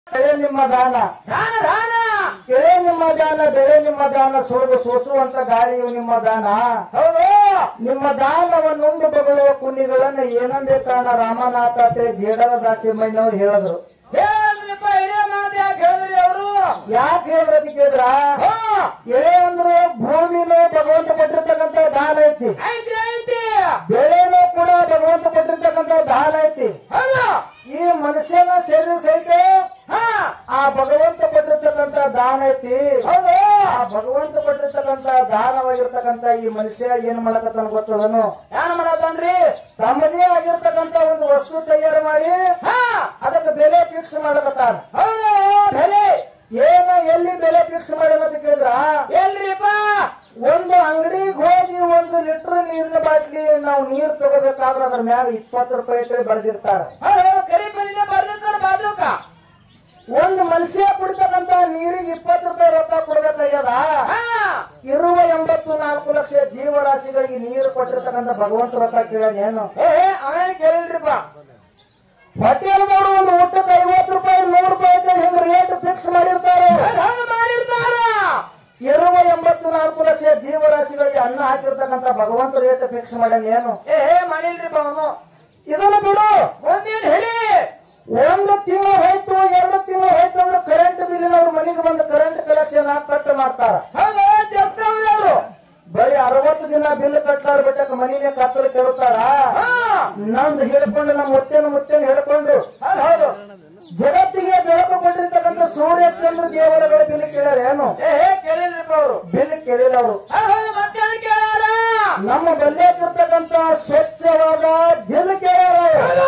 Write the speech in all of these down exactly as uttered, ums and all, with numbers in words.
ಬೆಳೆ ನಿಮ್ಮ ದಾನ ದಾನ ದಾನ ಕೆಳೆ ನಿಮ್ಮ ದಾನ ಬೆಳೆ ನಿಮ್ಮ ದಾನ ಸುಳಿದು ಸೋಸುವಂತ ಗಾಳಿಯು ನಿಮ್ಮ ದಾನ. ಹೌದು. ನಿಮ್ಮ ದಾನವನ್ನುಂಡು ಬಗಳುವ ಕುನ್ನಿಗಳನ್ನ ಏನಂಬೇ ಕಾರಣ ರಾಮನಾಥ ಅಂತೇಳಿ ಜೇಡರ ದಾಸಿಮಯ್ಯನವ್ರು ಹೇಳಿದ್ರು. ಹೇಳ್ರಿಪ್ಪ ಇದೇ ಮಾತು ಯಾಕೆ ಹೇಳಿದ್ರಿ ಅವರು? ಯಾಕೆ ಹೇಳಿದ್ರ ಕೇಳಿದ್ರ ಎಳೆ ಅಂದ್ರು ಭೂಮಿನೂ ಭಗವಂತ ಕೊಟ್ಟಿರ್ತಕ್ಕಂಥ ದಾನ ಐತಿ, ಐತಿ ಐತಿ. ಬೆಳೆನೂ ಕೂಡ ಭಗವಂತ ಕೊಟ್ಟಿರ್ತಕ್ಕಂಥ ದಾನ ಐತಿ. ಹೌದು. ಈ ಮನುಷ್ಯನ ಶರೀರ ಸಹಿತ ಆ ಭಗವಂತ ಕೊಟ್ಟಿರ್ತಕ್ಕಂಥ ದಾನ ಐತಿ. ಹೌದು. ಆ ಭಗವಂತ ಕೊಟ್ಟಿರ್ತಕ್ಕಂಥ ದಾನವಾಗಿರ್ತಕ್ಕಂಥ ಈ ಮನುಷ್ಯ ಏನ್ ಮಾಡಕತ್ತಾನ ಗೊತ್ತದನು? ಏನ್ ಮಾಡತ್ತನ್ರಿ? ತಮ್ಮದೇ ಆಗಿರ್ತಕ್ಕಂಥ ಒಂದು ವಸ್ತು ತಯಾರು ಮಾಡಿ ಅದಕ್ಕೆ ಬೆಲೆ ಫಿಕ್ಸ್ ಮಾಡಕತ್ತಾನ. ಹೌದು. ಬೆಲೆ ಏನ ಎಲ್ಲಿ ಬೆಲೆ ಫಿಕ್ಸ್ ಮಾಡಲ್ಲ ಕೇಳಿದ್ರ ಎಲ್ರಿಪ್ಪ? ಒಂದು ಅಂಗಡಿಗೆ ಹೋಗಿ ಒಂದು ಲೀಟರ್ ನೀರಿನ ಬಾಟ್ಲಿ ನಾವು ನೀರು ತಗೋಬೇಕಾದ್ರೆ ಅದ್ರ ಮ್ಯಾಲ ಇಪ್ಪತ್ತು ರೂಪಾಯಿ ಅಂತ ಬರೆದಿರ್ತಾರ. ಕರಿ ಬಂದಿನ ಬರ್ದಿರ್ತಾರ ಬಾಜುಕ. ಒಂದು ಮನುಷ್ಯ ಕುಡಿತಕ್ಕಂತ ನೀರಿಗೆ ಇಪ್ಪತ್ತು ರೂಪಾಯಿ ರೊಕ್ಕ ಕೊಡ್ಬೇಕಾಗ್ಯದ. ಇರುವ ಎಂಬತ್ತು ನಾಲ್ಕು ಲಕ್ಷ ಜೀವರಾಶಿಗಳಿಗೆ ನೀರು ಕೊಟ್ಟಿರ್ತಕ್ಕಂಥ ಭಗವಂತ ರೊಕ್ಕ ಕೇಳೇನು? ಏ ಅವೇನ್ ಕೇಳಿಲ್ರಿಪ್ಪ. ಹೋಟೆಲ್ದವರು ಒಂದು ಊಟಕ್ಕೆ ಐವತ್ತು ರೂಪಾಯಿ ನೂರು ರೂಪಾಯಿ ಹಿಂಗ್ ರೇಟ್ ಫಿಕ್ಸ್ ಮಾಡಿರ್ತಾರೆ. ಮಾಡಿರ್ತಾರ. ಇರುವ ಎಂಬತ್ತು ನಾಲ್ಕು ಲಕ್ಷ ಜೀವರಾಶಿಗಳಿಗೆ ಅನ್ನ ಹಾಕಿರ್ತಕ್ಕಂಥ ಭಗವಂತ ರೇಟ್ ಫಿಕ್ಸ್ ಮಾಡ್ಯಾನೇನು? ಏ ಮಾಡಿಲ್ರಿಪ್ಪ ಅವನು. ಇದನ್ನು ಬಿಡು, ಒಂದೇನ್ ಹೇಳಿ. ಒಂದು ತಿಂಗಳು ಹೋಯ್ತು ಎರಡು ತಿಂಗಳು ಹೋಯ್ತು ಅಂದ್ರೆ ಕರೆಂಟ್ ಬಿಲ್ಲಿನ ಅವ್ರ ಮನೆಗೆ ಬಂದು ಕರೆಂಟ್ ಕಲೆಕ್ಷನ್ ಕಟ್ ಮಾಡ್ತಾರ. ಹೌದು. ಬರೀ ಅರವತ್ತು ದಿನ ಬಿಲ್ ಕಟ್ಟಾರ ಬಿಟ್ಟಕ್ಕೆ ಮನೆಗೆ ಕತ್ತಲು ಕೇಳುತ್ತಾರ. ನಮ್ದು ಹಿಡ್ಕೊಂಡು ನಮ್ಮ ಮುತ್ತೇನು ಮುತ್ತೇನು ಹಿಡ್ಕೊಂಡು ಹೌದು ಜಗತ್ತಿಗೆ ಬೆಳಕು ಕೊಟ್ಟಿರ್ತಕ್ಕಂಥ ಸೂರ್ಯ ಚಂದ್ರ ದೇವರುಗಳ ಬಿಲ್ ಕೇಳ್ಯಾರ ಏನು? ಕೇಳಿಲ್ರಿಪ್ಪ ಅವರು. ಬಿಲ್ ಕೇಳಿಲ್ಲ ಅವರು. ಮತ್ತೆ ಕೇಳ್ಯಾರ. ನಮ್ಮ ಬಲ್ಲೇಕಿರ್ತಕ್ಕಂಥ ಸ್ವಚ್ಛವಾದ ದಿಲ್ ಕೇಳ್ಯಾರ.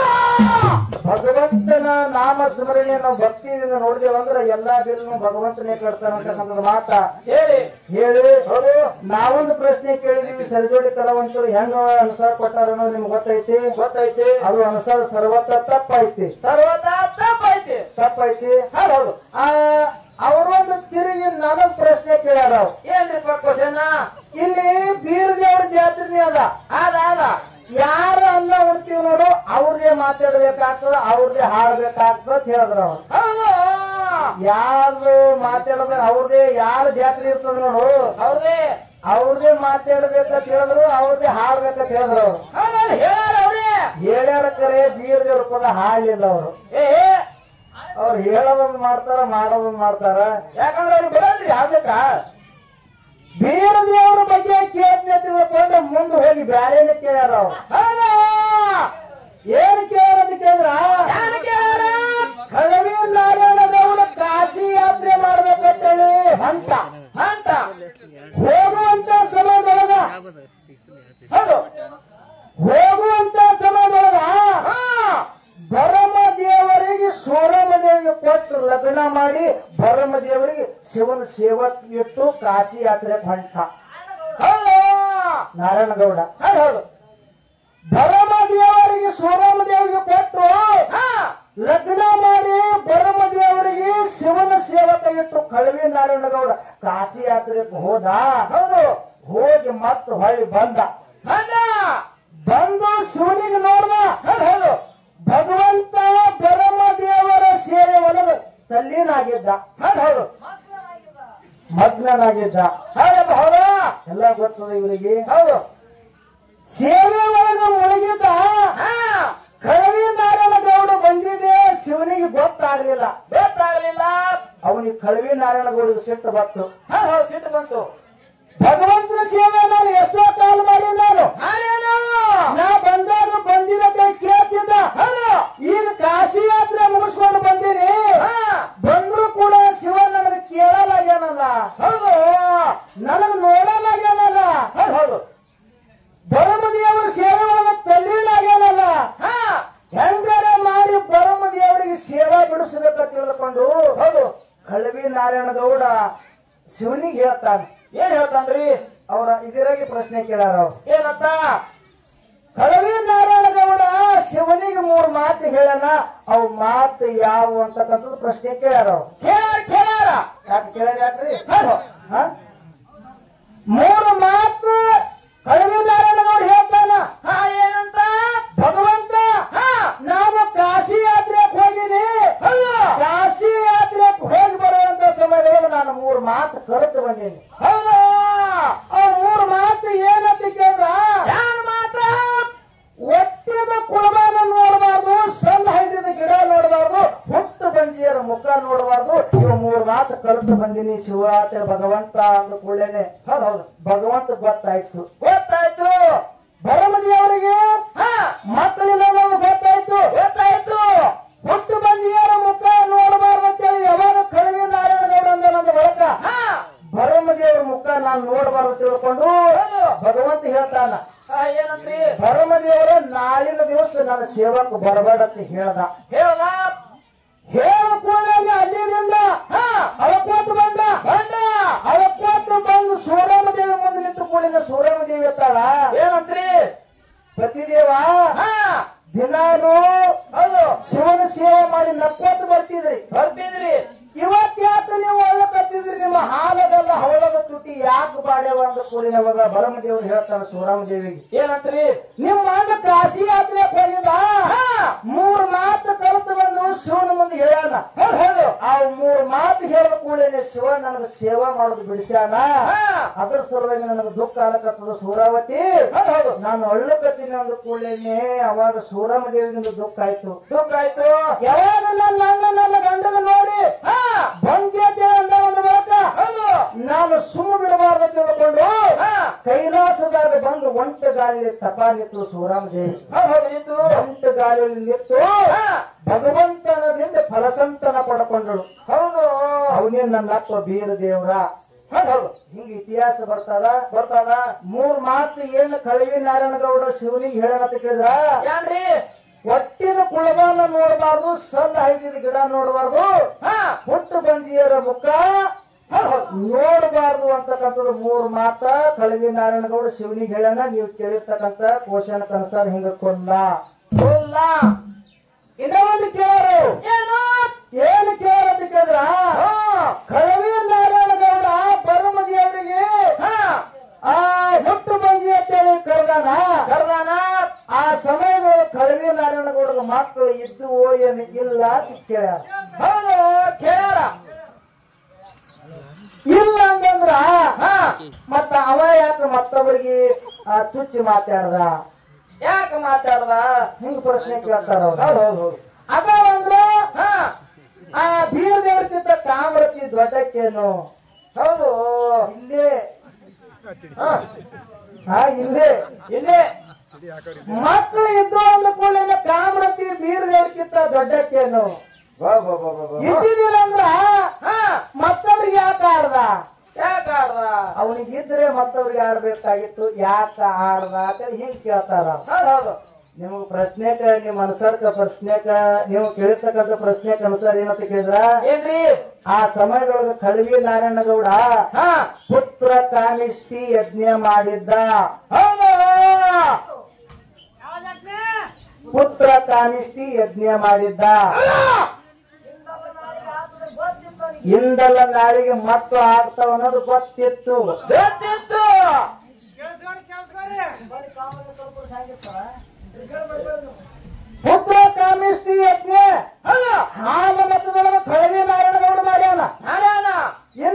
ಭಗವಂತನ ನಾಮ ಸ್ಮರಣೆ ನಾವು ಭಕ್ತಿಯಿಂದ ನೋಡಿದೇವಂದ್ರೆ ಎಲ್ಲಾ ಬಿಲ್ನು ಭಗವಂತನೇ ಕಟ್ತಾನಂತಕ್ಕಂಥದ್ದು ಮಾತ ಹೇಳಿ ಹೇಳಿ ಹೌದು. ನಾವೊಂದು ಪ್ರಶ್ನೆ ಕೇಳಿದೀವಿ, ಸರಿಜೋಡಿ ಕಲಾವಂತರು ಹೆಂಗ ಅನುಸಾರ ಕೊಟ್ಟಾರ ಅನ್ನೋದು ನಿಮ್ಗೆ ಗೊತ್ತೈತಿ? ಗೊತ್ತೈತಿ. ಅದು ಅನುಸಾರ ಸರ್ವತ ತಪ್ಪೈತಿ. ಸರ್ವತ ತಪ್ಪೈತಿ. ತಪ್ಪೈತಿ ಹೌದು. ಆ ಅವರೊಂದು ತಿರುಗಿ ನನಗ್ ಪ್ರಶ್ನೆ ಕೇಳ್ಯಾರ. ಏನ್ರಿಪ್ಪ ಕ್ವಶನ್? ಇಲ್ಲಿ ಬೀರದೇವ್ರ ಜಾತ್ರೆ ಅದ ಅದ ಅದ ಯಾರ ಅನ್ನ ಉಡ್ತೀವಿ ನೋಡು ಅವ್ರದೇ ಮಾತಾಡ್ಬೇಕಾಗ್ತದ, ಅವ್ರದೇ ಹಾಡ್ಬೇಕಾಗ್ತದ ಅಂತ ಹೇಳಿದ್ರ ಅವ್ರು. ಹೌದು. ಯಾರು ಮಾತಾಡದ ಅವ್ರದೇ ಯಾರ ಜಾತ್ರೆ ಇರ್ತದ ನೋಡು ಅವ್ರದೇ ಅವ್ರದೇ ಮಾತಾಡ್ಬೇಕಂತ ಹೇಳಿದ್ರು, ಅವ್ರದೇ ಹಾಡ್ಬೇಕಂತ ಹೇಳಿದ್ರು ಅವ್ರು. ಹೇಳ್ಯಾರ ಅವ್ರೇ. ಹೇಳ್ಯಾರ ಕರೆ ಬೀರದೇವ್ರ ಪದ ಹಾಡ್ಲಿಲ್ಲ ಅವರು. ಏ ಅವ್ರು ಹೇಳೋದೊಂದು ಮಾಡ್ತಾರ ಮಾಡೋದೊಂದು ಮಾಡ್ತಾರ. ಯಾಕಂದ್ರೆ ಅವ್ರಿಗೆ ಬರೋದ್ರಿ ಯಾವ್ಬೇಕಾ? ಬೀರದೇವ್ರ ಬಗ್ಗೆ ಕೇಳ್ತನೆ ತಿಳ್ಕೊಂಡು ಮುಂದೆ ಹೋಗಿ ಬ್ಯಾರೇನೆ ಕೇಳ್ಯಾರ ಅವ್ರು. ಏನ್ ಕೇಳ್ಯಾರ ಅಂತ ಕೇಳಿದ್ರ ಕಳವಿ ನಾರಾಯಣಗೌಡ ಕಾಶಿ ಯಾತ್ರೆ ಮಾಡ್ಬೇಕಂತೇಳಿ ಹಂತ ಅಂತ ಹೋಗುವಂತ ಸಮಯದೊಳಗ ಹೌದು ಹೋಗುವಂತ ಸಮಯದೊಳಗ ಭರಮ ದೇವರಿಗೆ ಸೋರಮ ದೇವರಿಗೆ ಕೊಟ್ಟು ಲಗ್ನ ಮಾಡಿ ಭರಮ ದೇವರಿಗೆ ಶಿವನ ಸೇವಾ ಇಟ್ಟು ಕಾಶಿ ಯಾತ್ರೆ ಹೊಂಟ ನಾರಾಯಣಗೌಡ. ಹೌದು. ಭರಮ ದೇವರಿಗೆ ಸೋರಮ ದೇವರಿಗೆ ಕೊಟ್ಟು ಲಗ್ನ ಮಾಡಿ ಭರಮ ದೇವರಿಗೆ ಶಿವನ ಸೇವಕ ಇಟ್ಟು ಕಳವಿ ನಾರಾಯಣಗೌಡ ಕಾಶಿ ಯಾತ್ರೆಗೆ ಹೋದ. ಹೌದು. ಹೋಗಿ ಮತ್ತೆ ಹೊಳ್ಳಿ ಬಂದ ಬಂದು ಶಿವನಿಗೆ ನೋಡ್ದ. ಹೌದು. ಭಗವಂತ ಭರಮ ದೇವರ ಸೇವೆ ಒಳಗೆ ತಲ್ಲೀನಾಗಿದ್ದ. ಹೌದು. ಮಗ್ನನಾಗಿದ್ದ. ಹೌದಪ್ಪ ಹೌದು. ಎಲ್ಲ ಗೊತ್ತದ ಇವರಿಗೆ. ಹೌದು. ಸೇವೆ ಒಳಗೆ ಮುಳುಗಿದ್ದ. ಕಳವಿ ನಾರಾಯಣಗೌಡ ಬಂದಿದೆ ಶಿವನಿಗೆ ಗೊತ್ತಾಗ್ಲಿಲ್ಲ. ಗೊತ್ತಾಗ್ಲಿಲ್ಲ. ಅವನಿಗೆ ಕಳವಿ ನಾರಾಯಣಗೌಡಿಗೆ ಸಿಟ್ಟು ಬಂತು. ಹೌದು ಸಿಟ್ಟು ಬಂತು. ಭಗವಂತನ ಸೇವೆ ನಾನು ಎಷ್ಟೋ ಕಾಲ ಮಾಡಿ ನಾನು ನಾ ಬಂದಾಗ ಬಂದಿದ್ದ ಕೇಳ್ತಿದ್ದ. ಈಗ ಕಾಶಿ ಯಾತ್ರೆ ಮುಗಿಸ್ಕೊಂಡು ಬಂದೀನಿ, ಬಂದ್ರು ಕೂಡ ಶಿವ ನನಗೆ ಕೇಳಲಾಗ್ಯಾನಲ್ಲ. ಹೌದು. ನನಗೆ ನೋಡಲಾಗ್ಯಾನಲ್ಲ. ಹೌದು. ಭರಮ ದೇವರ ಸೇವೆ ಒಳಗೆ ತಲ್ಲೀನಾಗ್ಯಾನಲ್ಲ. ಹೆಂಗಾರ ಮಾಡಿ ಭರಮ ದೇವರಿಗೆ ಸೇವಾ ಬಿಡಿಸಬೇಕಂತ ತಿಳಿದುಕೊಂಡು ಹೌದು ಕಳವಿ ನಾರಾಯಣಗೌಡ ಶಿವನಿಗೆ ಹೇಳ್ತಾನೆ. ಏನ್ ಹೇಳ್ತಾನ್ರಿ? ಅವರ ಇದರಾಗಿ ಪ್ರಶ್ನೆ ಕೇಳಾರ ಅವ್ರು. ಏನಂತ? ಕಳವಿ ನಾರಾಯಣಗೌಡ ಶಿವನಿಗೆ ಮೂರು ಮಾತು ಹೇಳನ, ಅವ್ ಮಾತು ಯಾವ ಅಂತಕ್ಕಂಥದ್ದು ಪ್ರಶ್ನೆ ಕೇಳ್ಯಾರ ಅವ್ರು. ಕೇಳ್ಯಾರ. ಯಾಕೆ ಕೇಳ್ಯಾರ ಯಾಕ್ರಿ? ಮೂರು ಮಾತು ಕಳವಿ ನಾರಾಯಣಗೌಡ ಹೇಳ್ತಾನ. ಏನಂತ? ಭಗವಂತ ನಾನು ಕಾಶಿ ಯಾತ್ರೆಗೆ ಹೋಗಿನಿ, ಕಾಶಿ ಮಾತು ಕಲಿತು ಬಂದೀನಿ. ಹೌದು. ಆ ಮೂರು ಮಾತು ಏನಂತ ಕೇಳಿದ್ರ, ಏನ್ ಮಾತ್ರ? ಒಟ್ಟಿದ ಕುಳಬಾನ ನೋಡಬಾರ್ದು, ಸಣ್ಣ ಹೈದಿದ ಗಿಡ ನೋಡಬಾರ್ದು, ಹುಟ್ಟು ಬಂಜಿಯರ ಮುಖ ನೋಡಬಾರ್ದು. ಇವು ಮೂರು ಮಾತು ಕಲಿತು ಬಂದೀನಿ. ಶಿವರಾತ್ರಿ ಭಗವಂತ ಅಂದ ಕೂಡಲೇನೆ ಹೌದು ಹೌದು ಭಗವಂತ ಗೊತ್ತಾಯ್ತು. ಗೊತ್ತಾಯ್ತು. ಭರಮದೇವರಿಗೆ ಹಾ ಮಕ್ಕಳಿಲ್ಲ ಅನ್ನೋದು ಗೊತ್ತಾಯ್ತು. ಗೊತ್ತಾಯ್ತು. ಹುಟ್ಟು ಬಂಜಿಯರ ಮುಖ ನೋಡಬಾರ್ದು ಅಂತೇಳಿ ಯಾವಾಗ ಕಳವಿ ನಾರಾಯಣಗೌಡ ಅಂದ ನನ್ನ ಬಳಕ ಹಾ ಭರಮದೇವರ ಮುಖ ನಾನು ನೋಡಬಾರ್ದು ತಿಳ್ಕೊಂಡು ಭಗವಂತ ಹೇಳ್ತಾನ. ಹಾ, ಏನಂತ್ರಿ? ಭರಮದೇವರ ನಾಳಿನ ದಿವಸ ನನ್ನ ಸೇವಕ ಬರಬೇಡಂತ ಹೇಳ್ದ. ಹೇಳದ ಹೇಳ ಕೂಡಲೇ ಅಲ್ಲಿಂದ ಹಾ ಅಳಕೋತ್ ಬಂದ ಬಂದ. ಅಳಕೋತ್ ಬಂದು ಸೂರಮದೇವಿ ಮುಂದೆ ನಿಂತು ಕೂಡಲೇ ಸೂರಮದೇವಿ ಎತ್ತಾಳ, ಏನಂತ್ರಿ? ಪತಿದೇವ ಹಾ ದಿನಾನು ಹೌದು ಶಿವನ ಸೇವೆ ಮಾಡಿ ನಕ್ಕೋತ್ ಬರ್ತಿದ್ರಿ, ಬರ್ತಿದ್ರಿ. ಇವತ್ ಯಾಕೆ ನೀವು ಒಳ್ಳಕತ್ತಿದ್ರಿ? ನಿಮ್ಮ ಹಾಲದಲ್ಲ ಹವಳದ ತುಟಿ ಯಾಕೆ ಬಾಡ್ಯವ ಅಂದ ಕೂಡಲೇ ಅವಾಗ ಭರಮದೇವರು ಹೇಳ್ತಾನೆ ಸೂರಮದೇವಿಗೆ, ಏನಂತ್ರಿ? ನಿಮ್ಮ ಅಣ್ಣ ಕಾಶಿ ಯಾತ್ರೆ ಹೋಗಿದ ಮೂರ್ ಮಾತು ಕಲಿತು ಬಂದು ಶಿವನ ಮುಂದೆ ಹೇಳಾನ. ಹೌದು ಆ ಮೂರ್ ಮಾತು ಹೇಳಿದ ಕೂಡಲೇ ಶಿವ ನನಗ ಸೇವಾ ಮಾಡೋದು ಬಿಡಿಸ್ಯಾನ. ಅದ್ರ ಸಲುವಾಗಿ ನನಗೆ ದುಃಖ ಆಗಕತ್ತದ ಸೂರಾವತಿ, ಹೌದು ನಾನು ಅಳ್ಳಕತ್ತೀನಿ ಅಂದ ಕೂಡಲೇ ಅವಾಗ ಸೂರಮದೇವಿಗಿಂದ ದುಃಖ ಆಯ್ತು. ದುಃಖ ಆಯ್ತು. ಯಾವಾಗ ನನ್ನ ಅಣ್ಣ ನನ್ನ ಗಂಡನ ನೋಡಿ ಬಂಜೇತೆ ಅಂದ ಒಂದು ಬಳಕ ಹೌದು ನಾನು ಸುಮ್ಮ ಬಿಡಬಾರ್ದು ತಿಳ್ಕೊಂಡು ಹಾ ಕೈಲಾಸದಾಗ ಬಂದು ಒಂಟ ಗಾಲಿ ತಪ ನಿಂತು ಸೂರಮದೇವಿ ಹೌದು ನಿಂತು ಒಂಟ ಗಾಲಿಯಲ್ಲಿ ನಿಂತು ಭಗವಂತನದಿಂದ ಫಲಸಂತನ ಪಡ್ಕೊಂಡಳು. ಹೌದು ಅವನೇ ನನ್ನ ಅಪ್ಪ ಬೀರ ದೇವ್ರ. ಹೌದು ಹಿಂಗ ಇತಿಹಾಸ ಬರ್ತದ ಬರ್ತಾದ. ಮೂರ್ ಮಾತು ಏನು ಕಳವಿ ನಾರಾಯಣಗೌಡ ಶಿವನಿಗೆ ಹೇಳೋಣಂತ ಕೇಳಿದ್ರ, ಏನ್ರಿ? ಒಟ್ಟಿದ ಕುಳಬಾನ ನೋಡಬಾರ್ದು, ಸಣ್ಣ ಹೈದಿದ ಗಿಡ ನೋಡಬಾರ್ದು, ಹಾ ಹುಟ್ಟು ಬಂಜಿಯರ ಮುಖ ನೋಡಬಾರ್ದು ಅಂತಕ್ಕಂಥದ್ದು ಮೂರ್ ಮಾತ ಕಳವಿ ನಾರಾಯಣಗೌಡ ಶಿವನಿಗೆ ಹೇಳೋಣ. ನೀವು ಕೇಳಿರ್ತಕ್ಕಂಥ ಕೋಶನ ಕನಸಾರ ಹಿಂಗ ಕೊಲ್ಲ ಇಲ್ಲ. ಇನ್ನ ಒಂದು ಕೇಳೋರು ಏನು? ಏನು ಕೇಳೋದು ಕೇಳಿದ್ರ, ಕಳವಿ ನಾರಾಯಣಗೌಡ ಬರಮದಿಯವರಿಗೆ ಹಾ ಆ ಹುಟ್ಟು ಬಂಜಿ ಅಂತೇಳಿ ಕರೆದಾನ. ಕರ್ದಾನ. ಆ ಸಮಯದಲ್ಲಿ ಕಳವಿ ನಾರಾಯಣಗೌಡಗ ಮಕ್ಕಳು ಇದ್ದುವೋ ಏನು ಇಲ್ಲ ಅಂತ ಕೇಳ್ಯಾರ. ಹೌದು ಕೇಳ್ಯಾರ. ಇಲ್ಲ ಅಂತಂದ್ರ ಹಾ ಮತ್ತ ಅವ ಯಾಕೆ ಮತ್ತೊಬ್ಬರಿಗೆ ಚುಚ್ಚಿ ಮಾತಾಡ್ದ, ಯಾಕೆ ಮಾತಾಡ್ದ? ಹಿಂಗ ಪ್ರಶ್ನೆ ಕೇಳ್ತಾರ ಅವ್ರು. ಹೌದು ಹೌದು ಅದ ಅಂದ್ರ ಹಾ ಆ ಬೀರ ದೇವರ್ಕಿಂತ ಕಾಮರತಿ ದೊಡ್ಡಕ್ಕೇನು? ಹೌದು ಇಲ್ಲೇ ಹಾ ಹಾ ಇಲ್ಲೇ ಇಲ್ಲಿ ಮಕ್ಕಳು ಇದ್ದು ಅಂದ ಕೂಡಲೇ ಕಾಮರತಿ ಬೀರ ದೇವರ್ಕಿಂತ ದೊಡ್ಡಕ್ಕೇನು? ಬಾ ಬಾ ಬಾ ಬಾ ಬಾ. ಇದ್ದಿದ್ದಿಲ್ಲ ಅಂದ್ರ ಹಾ ಮತ್ತೊಬ್ರಿಗೆ ಯಾಕೆ ಆಡ್ದ? ಯಾಕೆ ಆಡ್ದ? ಅವನಿಗಿದ್ರೆ ಮತ್ತೊಬ್ರಿಗೆ ಆಡ್ಬೇಕಾಗಿತ್ತು, ಯಾಕ ಆಡ್ದ ಅಂತ ಹಿಂಗ್ ಕೇಳ್ತಾರ. ಹೌದು ಹೌದು ನಿಮಗ್ ಪ್ರಶ್ನೆಕ ನಿಮ್ ಅನ್ಸರ್ಕ ಪ್ರಶ್ನೆಕ ನೀವು ಕೇಳಿರ್ತಕ್ಕಂಥ ಪ್ರಶ್ನೆಕ ಅನುಸಾರ ಏನಂತ ಕೇಳಿದ್ರ, ಏನ್ರಿ? ಆ ಸಮಯದೊಳಗ ಕಳವಿ ನಾರಾಯಣಗೌಡ ಹಾ ಪುತ್ರ ಕಾಮಿಷ್ಟಿ ಯಜ್ಞ ಮಾಡಿದ್ದ. ಹೌದು ಪುತ್ರ ಕಾಮಿಷ್ಟಿ ಯಜ್ಞ ಮಾಡಿದ್ದ. ಇಂದಲ್ಲ ನಾಳಿಗೆ ಮತ್ತು ಆಗ್ತಾವ ಅನ್ನೋದು ಗೊತ್ತಿತ್ತು. ಗೊತ್ತಿತ್ತು. ಪುತ್ರ ಕಾಮಿಷ್ಟಿ ಯಜ್ಞ ಹೌದು ಹಾಲ ಮತದೊಳಗ ಕಳವಿ ನಾರಾಯಣಗೌಡ ಮಾಡ್ಯಾನ. ಮಾಡ್ಯಾನ. ಇನ್ನ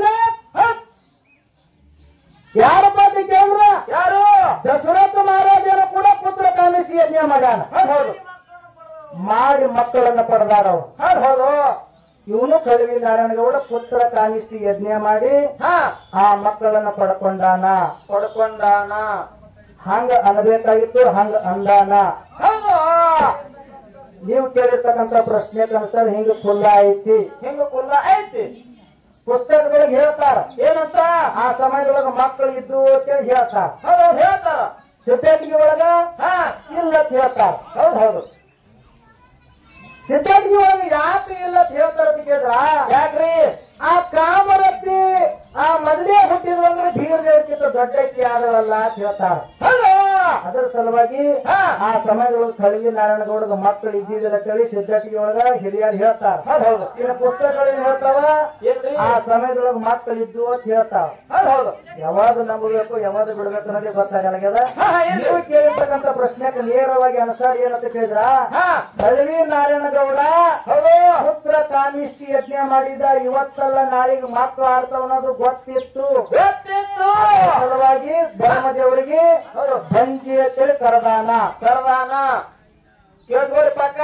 ಯಾರಪ್ಪ ಅಂತ ಕೇಳಿದ್ರ ಯಾರು? ದಶರಥ ಮಹಾರಾಜರು ಕೂಡ ಪುತ್ರ ಕಾಮಿಷ್ಟಿ ಯಜ್ಞ ಮಾಡ್ಯಾನ. ಹೌದು ಹೌದು ಮಾಡಿ ಮಕ್ಕಳನ್ನ ಪಡೆದಾರ ಅವ್ರು. ಹೌದು ಹೌದು ಇವನು ಕಳವಿ ನಾರಾಯಣಗೌಡ ಪುತ್ರ ಕಾಮಿಷ್ಟಿ ಯಜ್ಞ ಮಾಡಿ ಹಾ ಆ ಮಕ್ಕಳನ್ನ ಪಡ್ಕೊಂಡಾನ. ಪಡ್ಕೊಂಡಾನ. ಹಂಗ ಅನ್ಬೇಕಾಗಿತ್ತು, ಹಂಗ ಅಂದಾನ. ಹೌದು ನೀವು ಕೇಳಿರ್ತಕ್ಕಂಥ ಪ್ರಶ್ನೆ ಅನುಸಾರ ಹಿಂಗ ಕುಲ್ಲ ಐತಿ. ಹಿಂಗ ಕುಲ್ಲ ಐತಿ. ಪುಸ್ತಕದೊಳಗೆ ಹೇಳ್ತಾರ ಏನಂತ? ಆ ಸಮಯದೊಳಗ ಮಕ್ಕಳು ಇದ್ದು ಅಂತೇಳಿ ಹೇಳ್ತಾರ. ಹೌದು ಹೇಳ್ತಾರ. ಸಿದ್ಧಾಟಿಗೆ ಒಳಗ ಹಾ ಇಲ್ಲ ಅಂತ ಹೇಳ್ತಾರ. ಹೌದು ಹೌದು ಸಿದ್ಧಾಟಿಗೆ ಒಳಗ ಯಾಕೆ ಇಲ್ಲ ಅಂತ ಹೇಳ್ತಾರ ಅಂತ ಕೇಳಿದ್ರ, ಯಾಕ್ರಿ? ಆ ಕಾಮರತಿ ಆ ಮೊದಲೇ ಹುಟ್ಟಿದ್ರಂದ್ರೆ ಬೀರ ದೇವಕ್ಕಿಂತ ದೊಡ್ಡಕ್ಕೆ ಆದವಲ್ಲ ಅಂತ ಹೇಳ್ತಾರ. ಹೌದು ಅದರ ಸಲುವಾಗಿ ಹಾ. ಆ ಸಮಯದೊಳಗೆ ಕಳವಿ ನಾರಾಯಣಗೌಡಗ ಮಕ್ಕಳು ಇದ್ದಿದ್ದಿಲ್ಲ ಕಳಿ ಸಿದ್ಧಟಿಗೆ ಒಳಗ ಹಿರಿಯರು ಹೇಳ್ತಾರ ಹೌದು. ಇನ್ನು ಪುಸ್ತಕಗಳೇನ್ ಹೇಳ್ತಾವ ಏನ್ರಿ ಆ ಸಮಯದೊಳಗ ಮಕ್ಕಳು ಇದ್ದು ಅಂತ ಹೇಳ್ತಾವ. ಹೌದು ಹೌದು ಯಾವಾಗ ನಂಬಬೇಕು ಯಾವಾಗ ಬಿಡ್ಬೇಕು ಅನ್ನೋದೇ ಗೊತ್ತಾಗಲಾಗ್ಯದ. ಹಾ, ಹಾ, ಏನ್ರಿ? ನೀವು ಕೇಳಿರ್ತಕ್ಕಂಥ ಪ್ರಶ್ನೆಗೆ ನೇರವಾಗಿ ಅನುಸಾರ ಏನಂತ ಕೇಳಿದ್ರ ಹಾ ಕಳವಿ ನಾರಾಯಣಗೌಡ ಹೌದು ಪುತ್ರ ಕಾಮಿಷ್ಟಿ ಯಜ್ಞ ಮಾಡಿದ ಇವತ್ತಲ್ಲ ನಾಳೆಗೆ ಮಕ್ಕಳು ಆಡ್ತಾವ ಅನ್ನೋದು ಗೊತ್ತಿತ್ತು. ಗೊತ್ತಿತ್ತು ಸಲುವಾಗಿ ಬ್ರಹ್ಮದೇವರಿಗೆ ಬಂಜಿ ಅಂತೇಳಿ ಕರದಾನ. ಸರ್ವಾನ ಕೇಳ್ಕೋರಿ ಪಕ್ಕ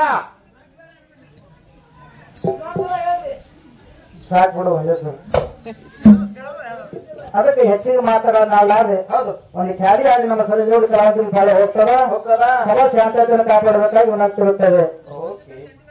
ಸಾಕ್ ಬಿಡು ಹೆಸರು ಅದಕ್ಕೆ ಹೆಚ್ಚಿಗೆ ಮಾತಾಡೋಣಾದ್ರೆ ಹೌದು ಒಂದು ಖ್ಯಾಡಿ ಆಗಿ ನಮ್ಮ ಸರಿಜೋಡಿ ಕಲಾವಿದರ ಕಾಲ ಹೋಗ್ತದ ಹೋಗ್ತದ ಸಭಾ ಶಾಂತತೆಯನ್ನು ಕಾಪಾಡಬೇಕಾಗಿ ನಾವು ತಿರುತ್ತೇವೆ. ಓಕೆ